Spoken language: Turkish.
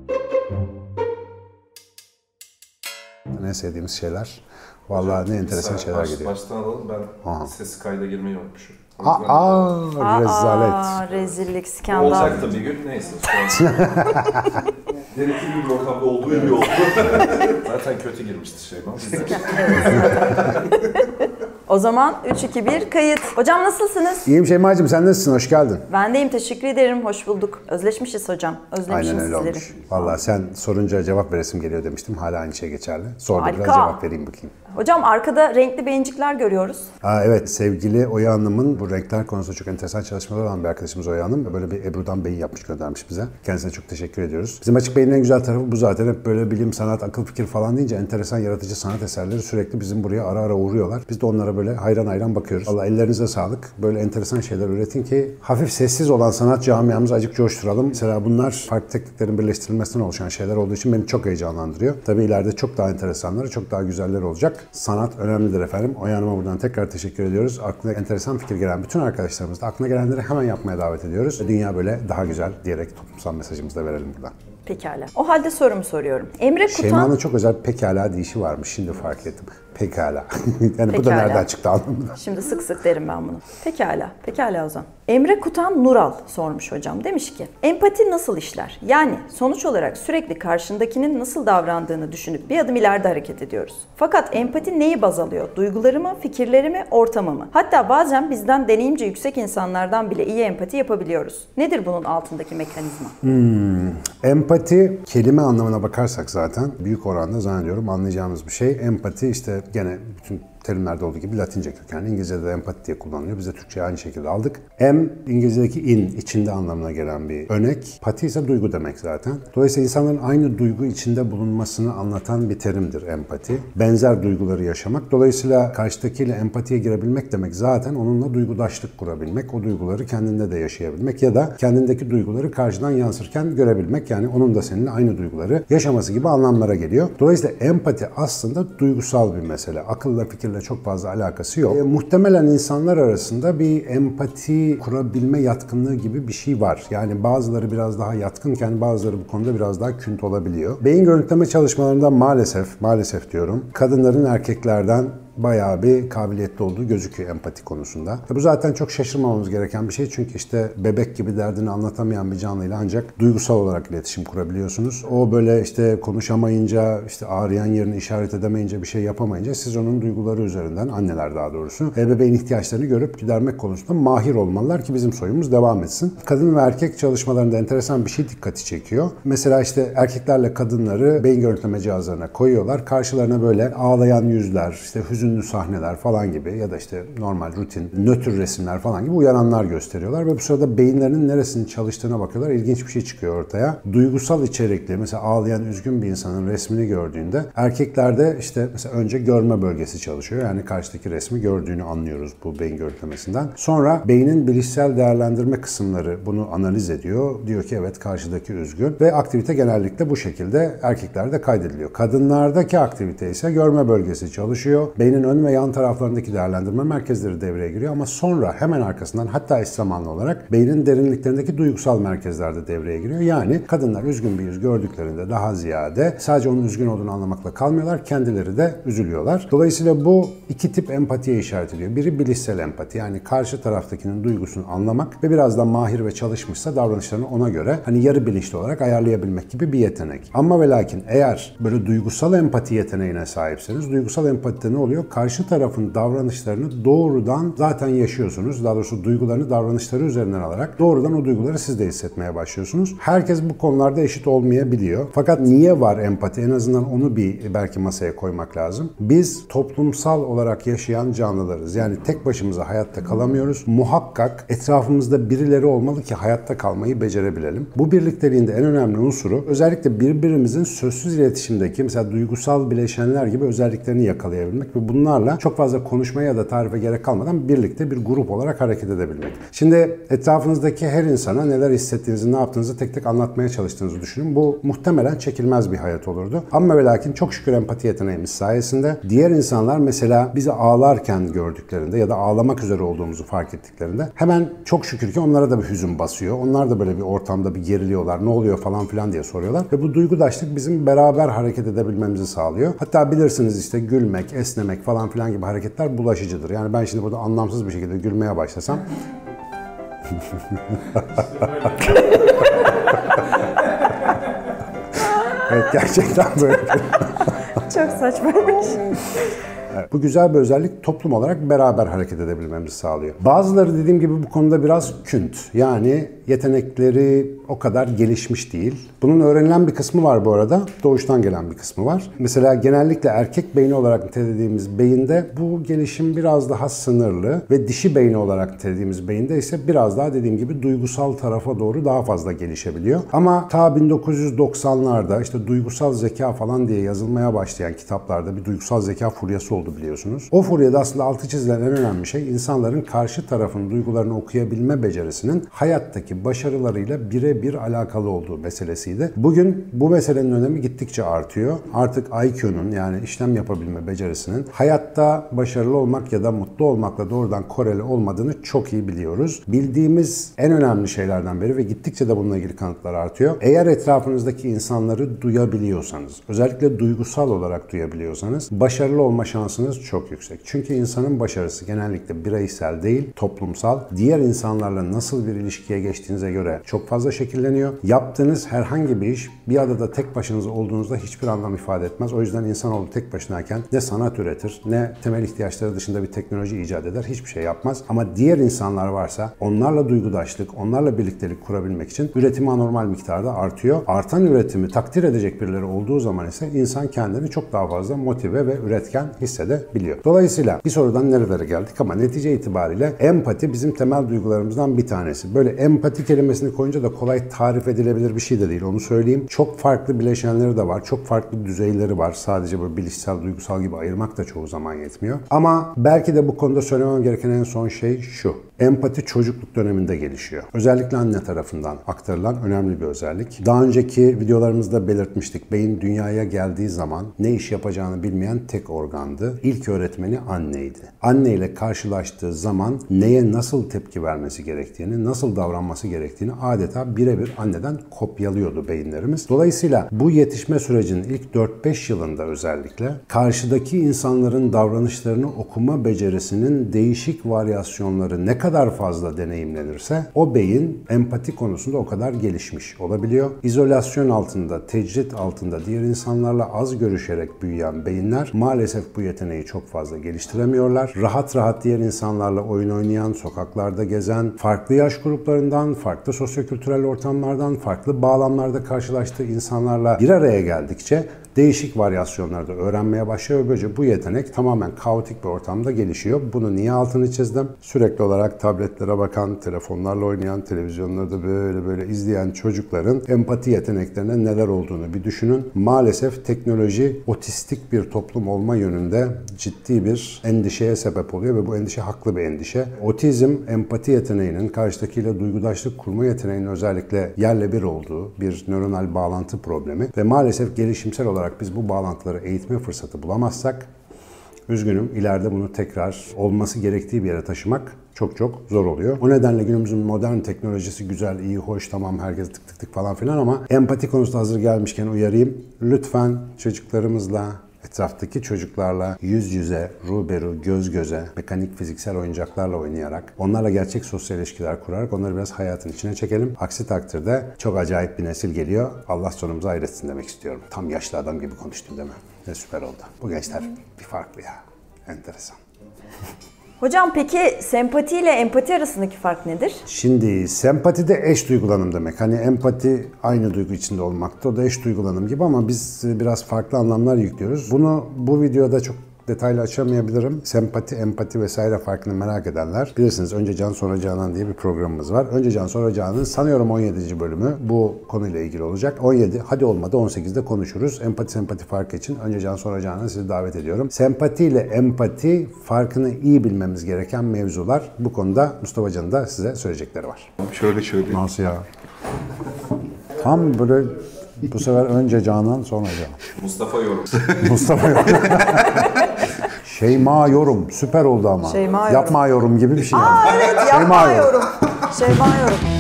En sevdiğimiz şeyler. Vallahi ne enteresan şeyler geliyor. Baştan alalım, ben sesi kayda girmeyi unutmuşum. Rezalet. Rezillik, skandal. Olacak da bir gün, neyse. Denetimli bir ortamda olduğu gibi oldu. Zaten kötü girmişti Şeyma. O zaman 3-2-1 kayıt. Hocam nasılsınız? İyiyim Şeyma'cığım, sen nasılsın? Hoş geldin. Ben deyim, teşekkür ederim. Hoş bulduk. Özleşmişiz hocam. Özlemişim Aynen öyle sizleri. olmuş. Vallahi sen sorunca cevap veresim geliyor demiştim. Hala aynı şey geçerli. Sor da Harika. biraz cevap vereyim bakayım. Hocam arkada renkli beyincikler görüyoruz. Evet, sevgili Oya Hanım'ın bu renkler konusunda çok enteresan çalışmaları olan bir arkadaşımız Oya Hanım. Böyle bir Ebru'dan beyin yapmış, göndermiş bize. Kendisine çok teşekkür ediyoruz. Bizim Açık Beyin'in en güzel tarafı bu zaten. Hep böyle bilim, sanat, akıl fikir falan deyince enteresan, yaratıcı sanat eserleri sürekli bizim buraya ara ara uğruyorlar. Biz de onlara böyle hayran hayran bakıyoruz. Allah ellerinize sağlık. Böyle enteresan şeyler üretin ki hafif sessiz olan sanat camiamızı acık coşturalım. Mesela bunlar farklı tekniklerin birleştirilmesinden oluşan şeyler olduğu için beni çok heyecanlandırıyor. Tabii ileride çok daha enteresanları, çok daha güzelleri olacak. Sanat önemlidir efendim. Oya Hanım'a buradan tekrar teşekkür ediyoruz. Aklına enteresan fikir gelen bütün arkadaşlarımız da aklına gelenleri hemen yapmaya davet ediyoruz. Dünya böyle daha güzel diyerek toplumsal mesajımızı da verelim buradan. Pekala. O halde sorumu soruyorum. Emre Kutan... Şeyma'nın çok özel pekala deyişi varmış. Şimdi fark ettim. Pekala. Yani bu da nereden çıktı anlamında. Şimdi sık sık derim ben bunu. Pekala. Pekala o zaman. Emre Kutan Nural sormuş hocam. Demiş ki, empati nasıl işler? Yani sonuç olarak sürekli karşındakinin nasıl davrandığını düşünüp bir adım ileride hareket ediyoruz. Fakat empati neyi baz alıyor? Duyguları mı, fikirleri mi, ortamı mı? Hatta bazen bizden deneyimci yüksek insanlardan bile iyi empati yapabiliyoruz. Nedir bunun altındaki mekanizma? Empati kelime anlamına bakarsak zaten büyük oranda zannediyorum anlayacağımız bir şey. Empati işte gene bütün terimlerde olduğu gibi Latince kökenli. İngilizce'de de empati diye kullanılıyor. Biz de Türkçe'ye aynı şekilde aldık. İngilizce'deki içinde anlamına gelen bir örnek. Pati ise duygu demek zaten. Dolayısıyla insanların aynı duygu içinde bulunmasını anlatan bir terimdir empati. Benzer duyguları yaşamak. Dolayısıyla karşıdakiyle empatiye girebilmek demek zaten onunla duygudaşlık kurabilmek. O duyguları kendinde de yaşayabilmek ya da kendindeki duyguları karşıdan yansırken görebilmek. Yani onun da seninle aynı duyguları yaşaması gibi anlamlara geliyor. Dolayısıyla empati aslında duygusal bir mesele. Akılla, fikirle çok fazla alakası yok. Muhtemelen insanlar arasında bir empati kurabilme yatkınlığı gibi bir şey var. Yani bazıları biraz daha yatkınken bazıları bu konuda biraz daha künt olabiliyor. Beyin görüntüleme çalışmalarında maalesef diyorum, kadınların erkeklerden bayağı bir kabiliyetli olduğu gözüküyor empati konusunda. Bu zaten çok şaşırmamamız gereken bir şey çünkü işte bebek gibi derdini anlatamayan bir canlıyla ancak duygusal olarak iletişim kurabiliyorsunuz. O böyle işte konuşamayınca, işte ağrıyan yerini işaret edemeyince, bir şey yapamayınca siz onun duyguları üzerinden, anneler daha doğrusu, bebeğin ihtiyaçlarını görüp gidermek konusunda mahir olmalılar ki bizim soyumuz devam etsin. Kadın ve erkek çalışmalarında enteresan bir şey dikkati çekiyor. Mesela işte erkeklerle kadınları beyin görüntüleme cihazlarına koyuyorlar. Karşılarına böyle ağlayan yüzler, işte hüzünlü sahneler falan gibi ya da işte normal, rutin, nötr resimler falan gibi uyaranlar gösteriyorlar ve bu sırada beyinlerinin neresinin çalıştığına bakıyorlar. İlginç bir şey çıkıyor ortaya. Duygusal içerikli, mesela ağlayan, üzgün bir insanın resmini gördüğünde erkeklerde işte mesela önce görme bölgesi çalışıyor. Yani karşıdaki resmi gördüğünü anlıyoruz bu beyin görüntülemesinden. Sonra beynin bilişsel değerlendirme kısımları bunu analiz ediyor. Diyor ki evet, karşıdaki üzgün ve aktivite genellikle bu şekilde erkeklerde kaydediliyor. Kadınlardaki aktivite ise görme bölgesi çalışıyor. Beynin ön ve yan taraflarındaki değerlendirme merkezleri devreye giriyor ama sonra hemen arkasından, hatta eş zamanlı olarak beynin derinliklerindeki duygusal merkezler de devreye giriyor. Yani kadınlar üzgün bir yüz gördüklerinde daha ziyade sadece onun üzgün olduğunu anlamakla kalmıyorlar, kendileri de üzülüyorlar. Dolayısıyla bu iki tip empatiye işaret ediyor. Biri bilişsel empati, yani karşı taraftakinin duygusunu anlamak ve biraz da mahir ve çalışmışsa davranışlarını ona göre hani yarı bilinçli olarak ayarlayabilmek gibi bir yetenek. Ama ve lakin eğer böyle duygusal empati yeteneğine sahipseniz, duygusal empatide ne oluyor? Karşı tarafın davranışlarını doğrudan zaten yaşıyorsunuz. Daha doğrusu duygularını davranışları üzerinden alarak doğrudan o duyguları siz de hissetmeye başlıyorsunuz. Herkes bu konularda eşit olmayabiliyor. Fakat niye var empati? En azından onu bir belki masaya koymak lazım. Biz toplumsal olarak yaşayan canlılarız. Yani tek başımıza hayatta kalamıyoruz. Muhakkak etrafımızda birileri olmalı ki hayatta kalmayı becerebilelim. Bu birlikteliğin de en önemli unsuru özellikle birbirimizin sözsüz iletişimdeki mesela duygusal bileşenler gibi özelliklerini yakalayabilmek ve bunlarla çok fazla konuşmaya ya da tarife gerek kalmadan birlikte bir grup olarak hareket edebilmek. Şimdi etrafınızdaki her insana neler hissettiğinizi, ne yaptığınızı tek tek anlatmaya çalıştığınızı düşünün. Bu muhtemelen çekilmez bir hayat olurdu. Ama ve lakin çok şükür empati yeteneğimiz sayesinde diğer insanlar mesela bizi ağlarken gördüklerinde ya da ağlamak üzere olduğumuzu fark ettiklerinde hemen çok şükür ki onlara da bir hüzün basıyor. Onlar da böyle bir ortamda bir geriliyorlar. Ne oluyor falan filan diye soruyorlar. Ve bu duygudaşlık bizim beraber hareket edebilmemizi sağlıyor. Hatta bilirsiniz işte gülmek, esnemek falan filan gibi hareketler bulaşıcıdır. Yani ben şimdi burada anlamsız bir şekilde gülmeye başlasam evet, gerçekten böyle. Çok saçmaymış. Bu güzel bir özellik, toplum olarak beraber hareket edebilmemizi sağlıyor. Bazıları dediğim gibi bu konuda biraz künt. Yani yetenekleri o kadar gelişmiş değil. Bunun öğrenilen bir kısmı var bu arada. Doğuştan gelen bir kısmı var. Mesela genellikle erkek beyni olarak nitelediğimiz beyinde bu gelişim biraz daha sınırlı ve dişi beyni olarak nitelediğimiz beyinde ise biraz daha dediğim gibi duygusal tarafa doğru daha fazla gelişebiliyor. Ama ta 1990'larda işte duygusal zeka falan diye yazılmaya başlayan kitaplarda bir duygusal zeka furyası oldu biliyorsunuz. O furyada aslında altı çizilen en önemli şey insanların karşı tarafın duygularını okuyabilme becerisinin hayattaki başarılarıyla birebir alakalı olduğu meselesiydi. Bugün bu meselenin önemi gittikçe artıyor. Artık IQ'nun yani işlem yapabilme becerisinin hayatta başarılı olmak ya da mutlu olmakla doğrudan koreli olmadığını çok iyi biliyoruz. Bildiğimiz en önemli şeylerden biri ve gittikçe de bununla ilgili kanıtlar artıyor. Eğer etrafınızdaki insanları duyabiliyorsanız, özellikle duygusal olarak duyabiliyorsanız başarılı olma şansınız çok yüksek. Çünkü insanın başarısı genellikle bireysel değil, toplumsal. Diğer insanlarla nasıl bir ilişkiye geçtiğinize göre çok fazla şekilleniyor. Yaptığınız herhangi bir iş bir adada tek başınıza olduğunuzda hiçbir anlam ifade etmez. O yüzden insanoğlu tek başınayken ne sanat üretir, ne temel ihtiyaçları dışında bir teknoloji icat eder, hiçbir şey yapmaz. Ama diğer insanlar varsa onlarla duygudaşlık, onlarla birliktelik kurabilmek için üretimi anormal miktarda artıyor. Artan üretimi takdir edecek birileri olduğu zaman ise insan kendini çok daha fazla motive ve üretken hissedebiliyor. Dolayısıyla bir sorudan nerelere geldik ama netice itibariyle empati bizim temel duygularımızdan bir tanesi. Böyle empati kelimesini koyunca da kolay tarif edilebilir bir şey de değil, onu söyleyeyim. Çok farklı bileşenleri de var, çok farklı düzeyleri var. Sadece böyle bilişsel, duygusal gibi ayırmak da çoğu zaman yetmiyor. Ama belki de bu konuda söylemem gereken en son şey şu. Empati çocukluk döneminde gelişiyor. Özellikle anne tarafından aktarılan önemli bir özellik. Daha önceki videolarımızda belirtmiştik. Beyin dünyaya geldiği zaman ne iş yapacağını bilmeyen tek organdı. İlk öğretmeni anneydi. Anne ile karşılaştığı zaman neye nasıl tepki vermesi gerektiğini, nasıl davranması gerektiğini adeta birebir anneden kopyalıyordu beyinlerimiz. Dolayısıyla bu yetişme sürecinin ilk 4-5 yılında özellikle karşıdaki insanların davranışlarını okuma becerisinin değişik varyasyonları ne kadar fazla deneyimlenirse o beyin empati konusunda o kadar gelişmiş olabiliyor. İzolasyon altında, tecrit altında diğer insanlarla az görüşerek büyüyen beyinler maalesef bu yeteneği çok fazla geliştiremiyorlar. Rahat rahat diğer insanlarla oyun oynayan, sokaklarda gezen, farklı yaş gruplarından, farklı sosyokültürel ortamlardan, farklı bağlamlarda karşılaştığı insanlarla bir araya geldikçe değişik varyasyonlarda öğrenmeye başlıyor ve böylece bu yetenek tamamen kaotik bir ortamda gelişiyor. Bunu niye altını çizdim? Sürekli olarak tabletlere bakan, telefonlarla oynayan, televizyonlarda böyle izleyen çocukların empati yeteneklerine neler olduğunu bir düşünün. Maalesef teknoloji otistik bir toplum olma yönünde ciddi bir endişeye sebep oluyor ve bu endişe haklı bir endişe. Otizm, empati yeteneğinin karşıdakiyle duygudaşlık kurma yeteneğinin özellikle yerle bir olduğu bir nöronal bağlantı problemi ve maalesef gelişimsel olarak biz bu bağlantıları eğitme fırsatı bulamazsak, üzgünüm, ileride bunu tekrar olması gerektiği bir yere taşımak çok zor oluyor. O nedenle günümüzün modern teknolojisi güzel, iyi, hoş, tamam, herkes tık tık falan filan ama empati konusunda hazır gelmişken uyarayım. Lütfen çocuklarımızla, etraftaki çocuklarla yüz yüze, ruberu, göz göze, mekanik fiziksel oyuncaklarla oynayarak, onlarla gerçek sosyal ilişkiler kurarak onları biraz hayatın içine çekelim. Aksi takdirde çok acayip bir nesil geliyor. Allah sonumuzu hayretsin demek istiyorum. Tam yaşlı adam gibi konuştum değil mi? Ne süper oldu. Bu gençler bir farklı ya. Enteresan. Hocam peki sempati ile empati arasındaki fark nedir? Şimdi sempati de eş duygulanım demek. Hani empati aynı duygu içinde olmakta. O da eş duygulanım gibi ama biz biraz farklı anlamlar yüklüyoruz. Bunu bu videoda çok detaylı açamayabilirim. Sempati, empati vesaire farkını merak edenler bilirsiniz önce Can sonra Canan diye bir programımız var. Önce Can sonra Canan'ın sanıyorum 17. bölümü bu konuyla ilgili olacak. 17 hadi olmadı 18'de konuşuruz. Empati sempati farkı için önce Can sonra Canan'ı sizi davet ediyorum. Sempati ile empati farkını iyi bilmemiz gereken mevzular. Bu konuda Mustafa Can'ın da size söyleyecekleri var. Şöyle. Nasıl ya? Tam böyle bu sefer önce Canan sonra Canan. Mustafa yorum. Mustafa yorum. Şeyma yorum. Süper oldu ama. Şeyma yorum. Yapma yorum gibi bir şey. Evet, yapma yorum. Şeyma yorum.